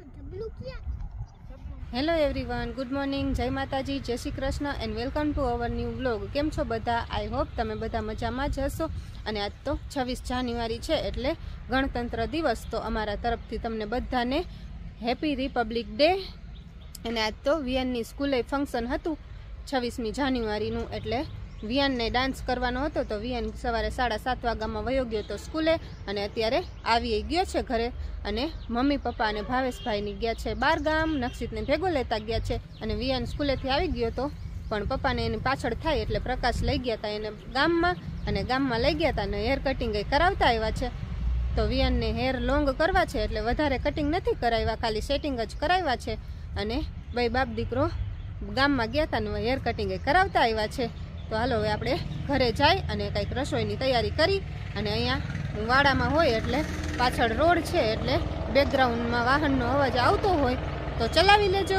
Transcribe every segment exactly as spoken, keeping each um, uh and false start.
Hello everyone, good morning, જય માતાજી, જય Shri Krishna and welcome to our new vlog. કેમ છો બધા? આઈ હોપ તમે બધા મજામાં જ હશો. અને આજ તો છવ્વીસ જાન્યુઆરી છે એટલે ગણતંત્ર દિવસ. તો અમારા તરફથી તમને બધાને હેપી રિપબ્લિક ડે. અને આજ તો વિયાનની સ્કૂલે ફંક્શન હતું છવ્વીસમી જાન્યુઆરીનું, એટલે વિયાનને ડાન્સ કરવાનો હતો. તો વિયાન સવારે સાડા સાત વાગ્યામાં વયો ગયો હતો સ્કૂલે અને અત્યારે આવી ગયો છે ઘરે. અને મમ્મી પપ્પા અને ભાવેશભાઈની ગયા છે બાર ગામ, નક્ષિતને ભેગો લેતા ગયા છે. અને વિયાન સ્કૂલેથી આવી ગયો હતો પણ પપ્પાને એની પાછળ થાય એટલે પ્રકાશ લઈ ગયા હતા એને ગામમાં. અને ગામમાં લઈ ગયા હતા અને હેર કટિંગ કરાવતા આવ્યા છે. તો વિયાનને હેર લોંગ કરવા છે એટલે વધારે કટિંગ નથી કરાવ્યા, ખાલી સેટિંગ જ કરાવ્યા છે. અને ભાઈ બાપ દીકરો ગામમાં ગયા હતા ને હેર કટિંગ કરાવતા આવ્યા છે. તો હાલો હવે આપણે ઘરે જાય અને કંઈક રસોઈની તૈયારી કરી. અને અહીંયા વાડામાં હોય એટલે પાછળ રોડ છે એટલે બેકગ્રાઉન્ડમાં વાહનનો અવાજ આવતો હોય તો ચલાવી લેજો.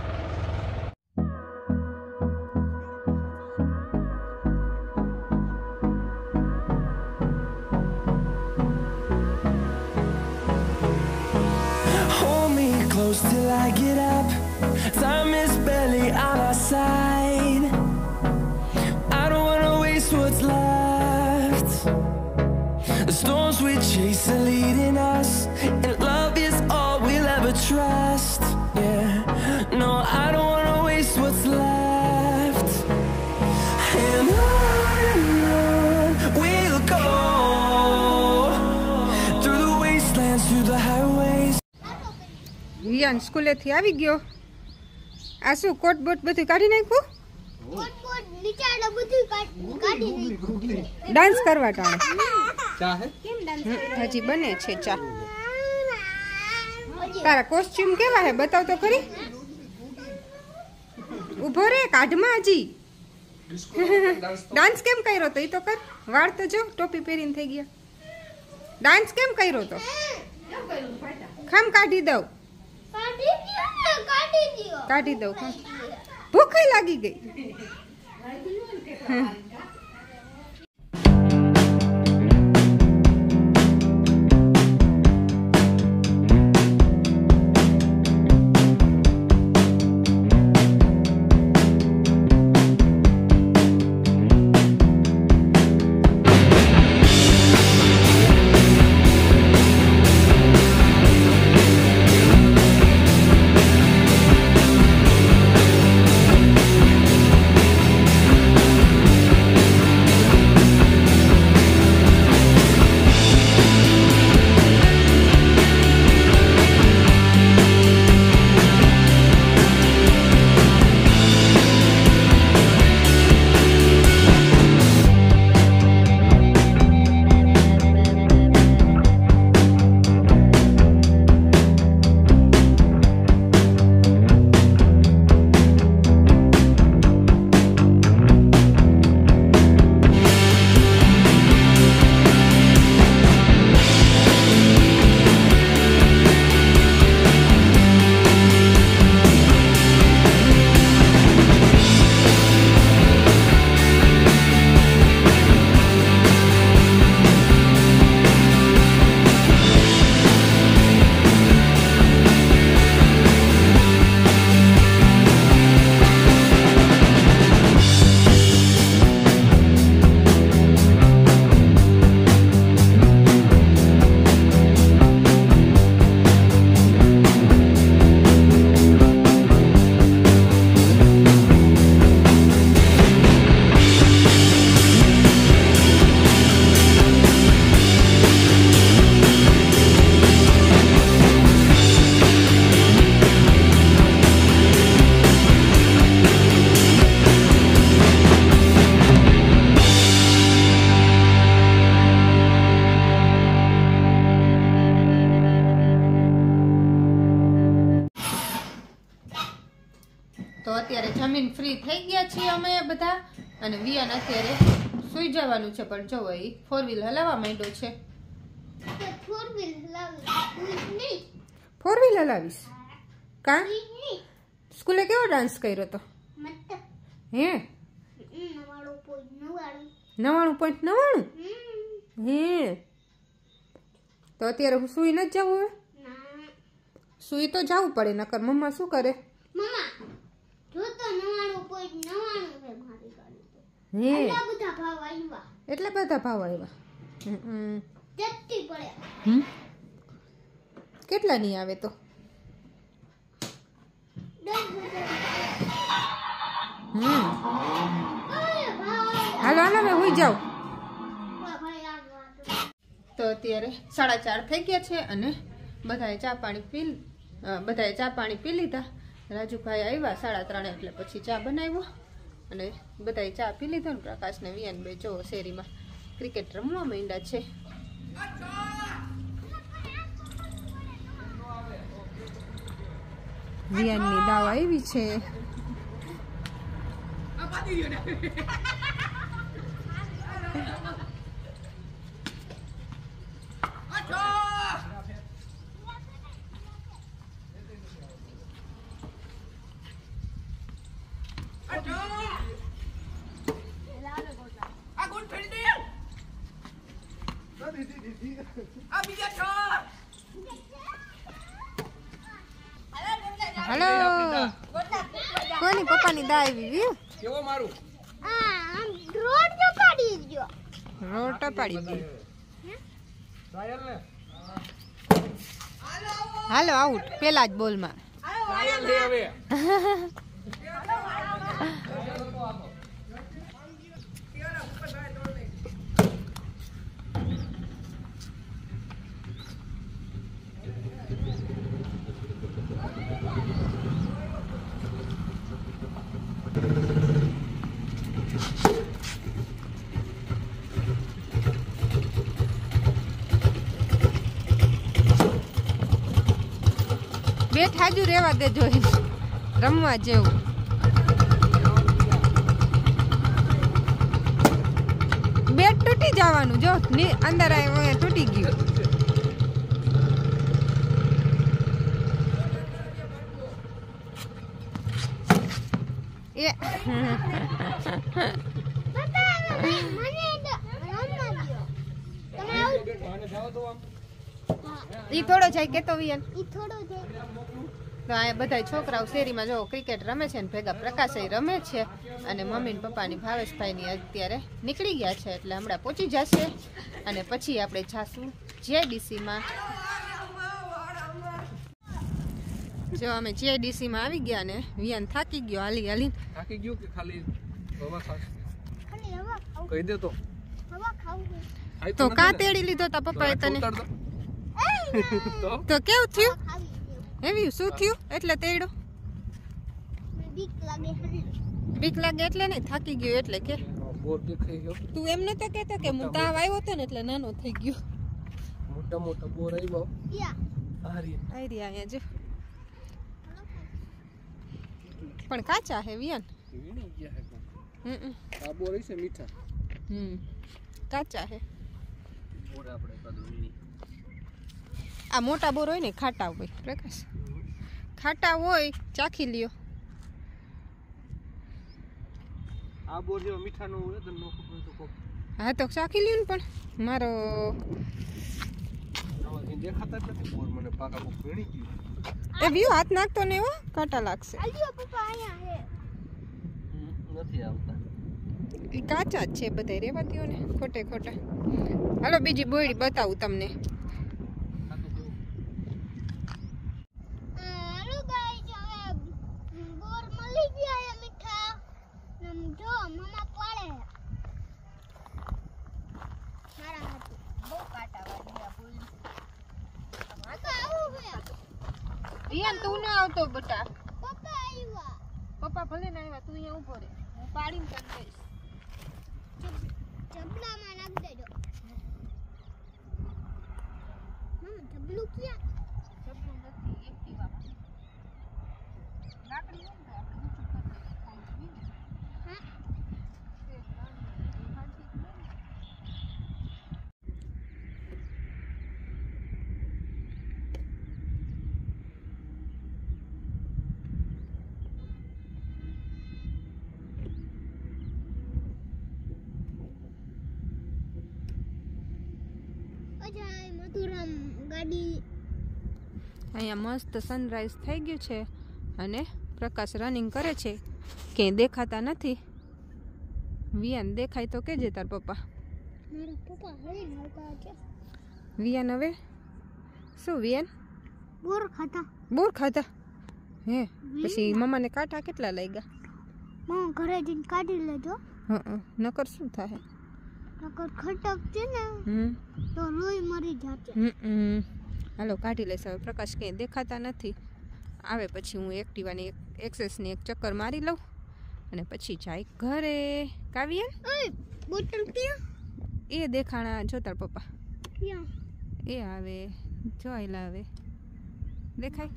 Hold me close till I get up. Time is barely on our side. I don't wanna waste what's left. The storms we chase are leading us, and love is all we'll ever trust. Yeah, no, I don't wanna waste what's left. And on and on we'll go, through the wastelands, through the highways. વિયાન સ્કૂલેથી આવી ગયો. આ શું કોટ boat બધું કાઢી નાખ્યું? Dance કરવા ટાણે હજી બને છે ચા. તારા કોસ્ચ્યુમ કેવા હે બતાવ તો ખરી. ઉભો રે, કાઢમાં હજી. ડાન્સ કેમ કર્યો તો? એ તો કર. વાળ તો જો ટોપી પહેરીને થઈ ગયા. ડાન્સ કેમ કર્યો તો? ખામ કાઢી દઉં, કાઢી દઉં. ભૂખ લાગી ગઈ. તો અત્યારે જમીન ફ્રી થઈ ગયા છીએ અમે બધા. અને વિયાન અત્યારે સુઈ જવાનું છે પણ જો એ ફોર વ્હીલ હલાવવા માંડ્યો છે. ફોર વ્હીલ હલાવીશ કા? સ્કૂલે કેવો ડાન્સ કર્યો તો? હે નવાણું પોઈન્ટ નવાણું હે? તો અત્યારે હું સુઈ નથી જવું? હવે સુઈ તો જવું પડે નકર મમ્મા શું કરે? મમ્મા જો તો નવાણું પોઈન્ટ નવાણું છે મારી ગાડી તો. હે એટલા બધા ભાવ આવ્યા. એટલે બધા ભાવ આવ્યા. હમ ચટ્ટી પડે. હમ કેટલા ની આવે તો? દસ હજાર. હમ અરે ભાઈ હાલો હાલો મેં હોઈ જાઉં. ભાઈ આ વાત. તો અત્યારે સાડા ચાર થઈ ગયા છે અને બધાએ ચા પાણી પી અ, બધાએ ચા પાણી પી લીધા. રાજુભાઈ આવ્યા સાડા ત્રણે એટલે પછી ચા બનાવ્યો અને બધાએ ચા પી લીધો ને પ્રકાશ ને વિયાન બે જો શેરીમાં ક્રિકેટ રમવા માંડ્યા છે. વિયાનની દાવ આવી છે. હેલો કોની પપ્પાની દા આવી વ્યુ કેવો મારું આ આમ રોડ તો પાડી ગયો. રોટ પાડી ગઈ. ટ્રાયલ ને હાલો આઉટ પેલા જ બોલમાં. ટ્રાયલ છે હવે બેટ હાજુ રેવા દેજો રમવા જેવું. બેટ તૂટી જવાનું જો ની અંદર આવ્યું તૂટી ગયું. એ મને તો રમવા દ્યો. તમે આઉટ. આને જાવ તો આમ ઈ થોડો જાય કેતો વિયન. ઈ થોડો છે. તો આ બધા છોકરાઓ શેરીમાં જો ક્રિકેટ રમે છે ને ભેગા પ્રકાશય રમે છે અને મમ્મી ને પપ્પાની ભાવેશભાઈની અત્યારે નીકળી ગયા છે એટલે હમણાં પહોંચી જશે અને પછી આપણે જાશું જેડીસીમાં. જો અમે જેડીસીમાં આવી ગયા ને વિયાન થાકી ગયો હાલી હાલી. થાકી ગયો કે ખાલી હવા ખાસ ખાલી હવા ખાવું. કહી દે તો હવા ખાવું છે. ખાઈ તો નથી કા ને? તેડી લીધો તા પપ્પાએ તો તને? ઉતાર દો. તો તો કેવું થયું? ખાવી છે. એવી શું થયું એટલે તેડો? મને બીક લાગે છે. બીક લાગે એટલે નહીં થાકી ગયો એટલે કે. બોર દેખાઈ ગયો તું એમ નતો કહેતો કે હું તાવ આવ્યો હતો ને એટલે નાનો થઈ ગયો. મોટા મોટા બોર આવ્યો યા. આ રે આઈ રહ્યા અહીંયા જો પણ કાચા હે વિયાન. વીણી ગયા હે કોક. હમ આ બોર છે મીઠા હમ કાચા હે. બોર આપણે કાદો વીણી આ મોટા બોર હોય ને ખાટા હોય પ્રકાશ. ખાટા હોય ચાખી લ્યો. આ બોર જેવો મીઠા નો હોય તો નો ખબર તો કોક હા તો ચાખી લ્યો ને પણ મારો આવા કઈ દેખાતા જ નથી બોર મને પાકા કોક વીણી ગયું એ વ્યૂ હાથ નાખતો ને હો કાંટા લાગશે. આલ્યો પપ્પા અહીંયા છે. હમ, નથી આવતા એ કાચા જ છે બધા રેવા દ્યો ને ખોટે ખોટા. હાલો બીજી બોયડી બતાવું તમને. આ તો બહુ હાલો ગાઈસ હવે બોર મળી ગયા છે મીઠા. નમ જો મમ્મા પાડે છે. મારા હાથ બહુ કાટા વાગ્યા બોલ. આ તો આવું છે. વિયાન તું ના આવતો બટા. પપ્પા આવ્યા. પપ્પા ભલે ના આવ્યા તું અહીંયા ઊભો રહે હું પાડીને તને દઈશ. જબલામાં નાખ દેજો. મમ્મા જબલું ક્યાં? જબલું નથી એક્ટિવામાં. લાકડી હોય ને તો આપણે ઊંચું કરી દઈએ ખાલી વીને. હા. તે નાની હાથી જ નહીં. અજય મધુરમ ગાડી અહીંયા મસ્ત સનરાઈઝ થઈ ગયું છે અને પ્રકાશ રનિંગ કરે છે. ક્યાંય દેખાતા નથી. વિયાન દેખાય તો કેજે તાર પપ્પા. મારા પપ્પા હવે નહોતા છે. વિયાન હવે શું વિયાન બોર ખાતા. બોર ખાતા હે? પછી મમ્માને કાંટા કેટલા લાગ્યા? મમ્મા ઘરે જઈને કાઢી લેજો. હા નકર શું થાય? નકર ખટકશે ને હમ તો લોહી મરી જશે. હમ હાલો કાઢી લઈશ. હવે પ્રકાશ ક્યાંય દેખાતા નથી. આવે પછી હું એક્ટિવાની એક એક્સેસની એક ચક્કર મારી લઉં અને પછી જાય ઘરે. કાવ્યા ઓય બોટલ ક્યાં? એ દેખાણા જો તાર પપ્પા. ક્યાં? એ આવે જો આયલા આવે દેખાય.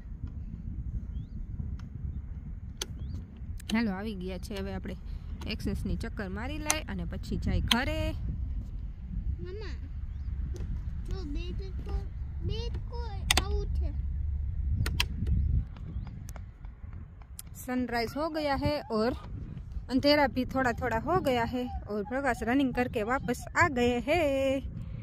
હાલો આવી ગયા છે. હવે આપણે એક્સેસની ચક્કર મારી લઈ અને પછી જાય ઘરે. મમ્મા તો બે તો બે કોઈ આવું છે. सनराइज हो गया है और अंधेरा भी थोड़ा थोड़ा हो गया है और प्रकाश रनिंग करके वापस आ गए हैं.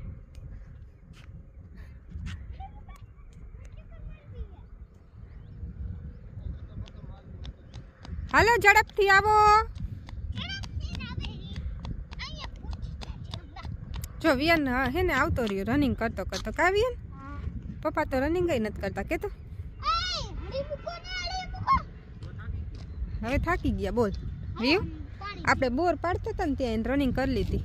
हेलो झड़पथी आवो. जो वियन है ने आवतो रह्यो रनिंग करतो करतो. का वियन पप्पा तो रनिंग ही नत करता के तो હવે થાકી ગયા. બોલ વિયું આપણે બોર પાડતો હતા ને ત્યાં રનિંગ કરી લીધી.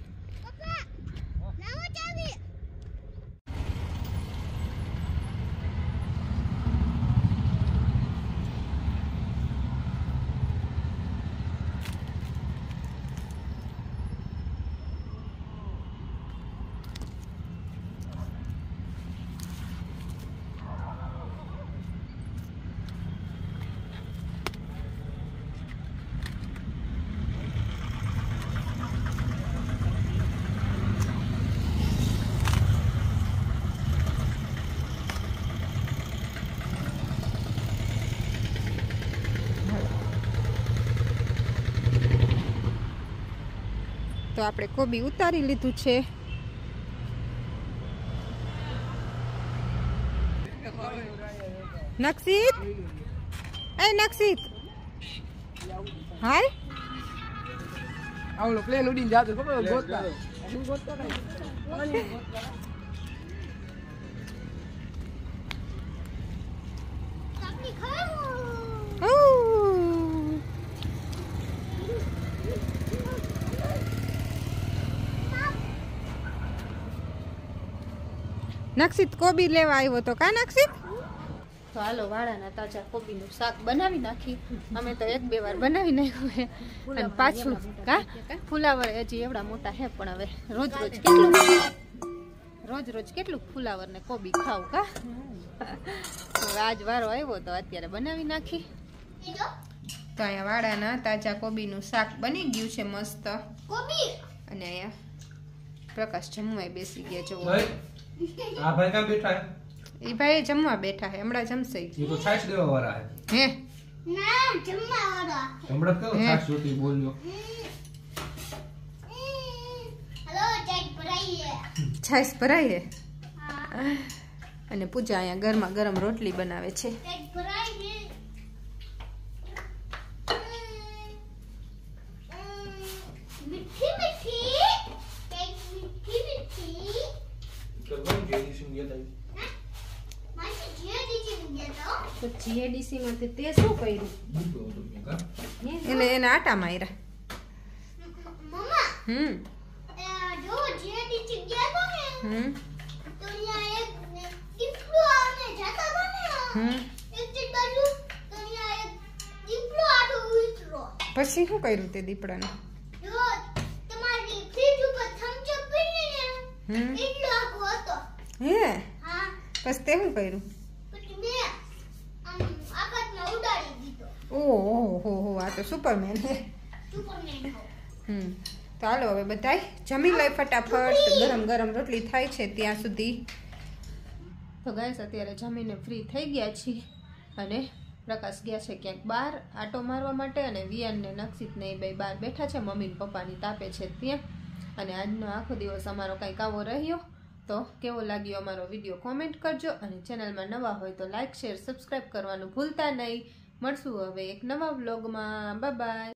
તો આપણે કોબી ઉતારી લીધું છે. નક્ષિત એ નક્ષિત હાલ આવલો પ્લેન ઉડીને જાતો ખબર ગોતતા હું ગોતતો નહીં. કાપની ખાવ. ઓ નક્ષિત કોબી લેવા આવ્યો તો કા નક્ષિત? તો હાલો વાળાના તાજા કોબીનું શાક બનાવી નાખી. અમે તો એક બે વાર બનાવી નાખ્યું છે અને પાછું કા ફુલાવર હજી એવડા મોટા હે પણ હવે રોજ રોજ કેટલું રોજ રોજ કેટલું ફુલાવર ને કોબી ખાવ કા. તો આજ વારો આવ્યો તો અત્યારે બનાવી નાખી. તો અહીંયા વાળાના તાજા કોબીનું શાક બની ગયું છે મસ્ત. કોબી અને અહીંયા પ્રકાશ જમવાય બેસી ગયા જો. આ ભાઈ કાં બેઠા હે? એ ભાઈ જમવા બેઠા હે હમણાં જમશે. એ તો છાશ દેવા વાળા હે. હે ના જમવા વાળા. હમણાં કહો છાશ જોતી બોલ્યો. હેલો ચેક ભરાઈએ. છાશ ભરાય હે. હા અને પૂજા અહીંયા ગરમા ગરમ રોટલી બનાવે છે. ચેક ભરાઈએ. મીઠી મીઠી ચેક મીઠી મીઠી. કરવાનું કે એડિશન ગયા તા. માસી જે દીદી ગયા તો તો જીએડીસી માં તે શું કર્યું? બૂટો હતો કે કા? એને એને આટા માર્યા. મમ્મા હમ અ, જો જે દીદી ગયા તો ને હમ તો અહીંયા એક દીપડો આને જાતા બને. હમ એક જ બાજુ તો અહીંયા એક દીપડો આડો ઉતરો. પછી શું કર્યું તે દીપડાને? જો તમારી ફ્રીજ ઉપર થમ્સ અપ પીને ને હમ એટલો આખો હતો. હે હા પછી તે શું કર્યું? પછી મેં આમ આકાશમાં ઉડાડી દીધો. ઓહો હો હો આ તો સુપરમેન હે. સુપરમેન હો. હમ તો હાલો હવે બધાય જમી લઈ ફટાફટ. ગરમ ગરમ રોટલી થાય છે ત્યાં સુધી. તો ગાઈસ અત્યારે જમીને ફ્રી થઈ ગયા છીએ અને પ્રકાશ ગયા છે ક્યાંક બહાર આટો મારવા માટે અને વિયાન ને નક્ષિત ને એ બે બહાર બેઠા છે મમ્મી ને પપ્પાની તાપે છે ત્યાં. અને આજનો આખો દિવસ અમારો કંઈક આવો રહ્યો. તો કેવો લાગ્યો અમારો વિડીયો કોમેન્ટ કરજો અને ચેનલમાં નવા હોય તો લાઇક શેર સબસ્ક્રાઈબ કરવાનું ભૂલતા નહીં. મળશું હવે એક નવા વ્લોગમાં. Bye by.